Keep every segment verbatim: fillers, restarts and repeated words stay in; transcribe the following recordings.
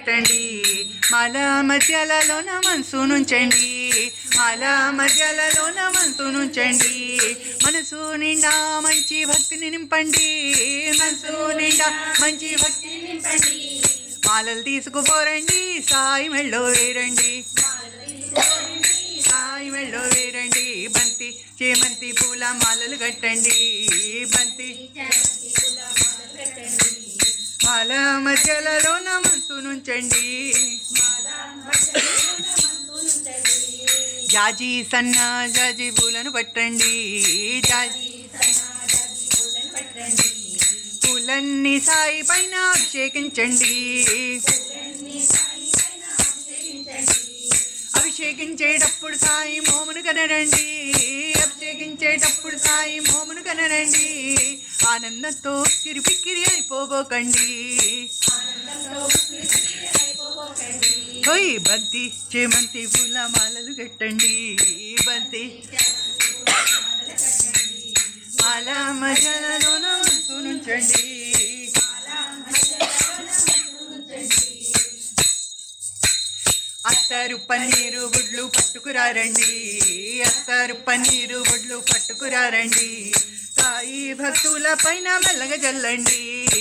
కట్టండి, మాల మధ్యలలోన మనసు నుంచండి, మాల మధ్యలలోన మనసు నుంచండి, మనసు నిండా మంచి భక్తిని నింపండి, మనసు నిండా మంచి భక్తిని నింపండి, మాలలు తీసుకుపోరండి సాయి మెళ్ళో వేరండి, సాయి మెళ్ళో వేరండి, బంతి చేమంతి పూల మాలలు కట్టండి, బంతి మాల మధ్యలలోన మనసు నుంచండి, జాజి సన్న జాజి పూలను పట్టండి, జాజి పూలన్నీ సాయి పైన అభిషేకించండి, అభిషేకించేటప్పుడు సాయి మోమును కనరండి, అభిషేకించేటప్పుడు సాయి మోమును కనరండి, ఆనందంతో కిరిపిక్కిరి అయిపోబోకండి, ఓయ్ బంతి చేమంతి పూల మాలలు కట్టండి, బంతి మాల మధ్యలలోన మనసు నుంచండి, అత్తరు పన్నీరు బుడ్లు పట్టుకురారండి, అత్తరు పన్నీరు బుడ్లు పట్టుకురారండి, సాయి భక్తుల పైన మెల్లగా చల్లండి,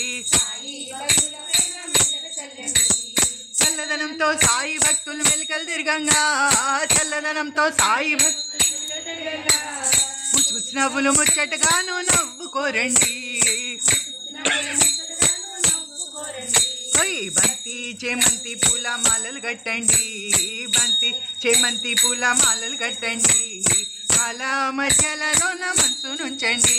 చల్లదనంతో సాయి భక్తులు మెలికలు తిరగంగా, చల్లదనంతో సాయి భక్తులు ముచ్చుముచ్చు నవ్వులు ముచ్చటగాను నవ్వుకోరండి, ఓయ్ బంతి చేమంతి పూల మాలలు కట్టండి, బంతి చేమంతి పూల మాలలు కట్టండి, మాల మధ్యలలోన మనసు నుంచండి,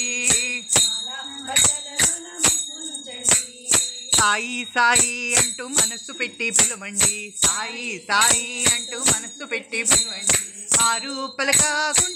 సాయి సాయి అంటూ మనస్సు పెట్టి పిలవండి, సాయి సాయి అంటూ మనస్సు పెట్టి పిలవండి, ఆరు పలకాకుండా